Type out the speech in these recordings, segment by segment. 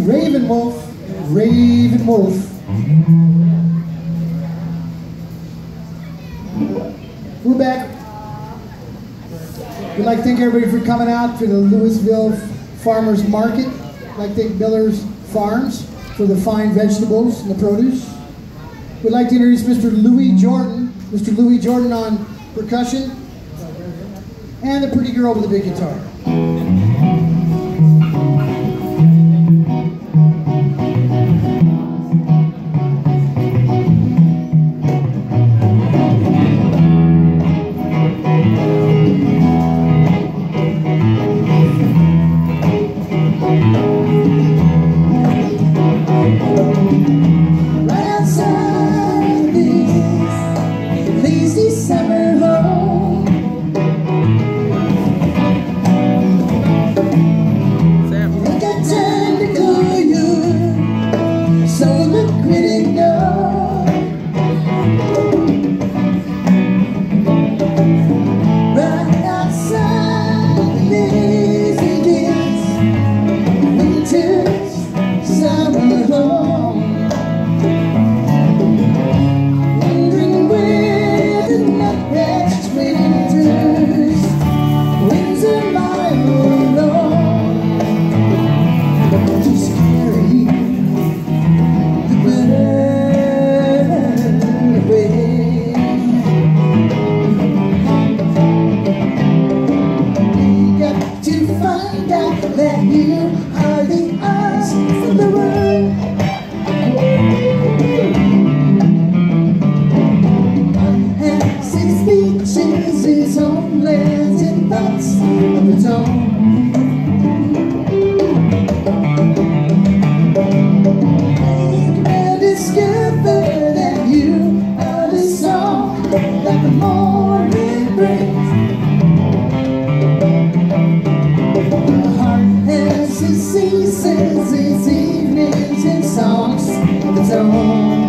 Ravin'wolf, Ravin'wolf. We're back. We'd like to thank everybody for coming out to the Louisville Farmers Market. I'd like to thank Miller's Farms for the fine vegetables and the produce. We'd like to introduce Mr. Louis Jordan. Mr. Louis Jordan on percussion. And the pretty girl with the big guitar. That you are the eyes of the world. One has its speeches, its own lands and thoughts of its own. And discover that you are the song that the morning brings. Its seasons, its evenings, and songs of its own.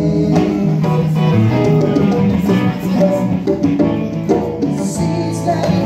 That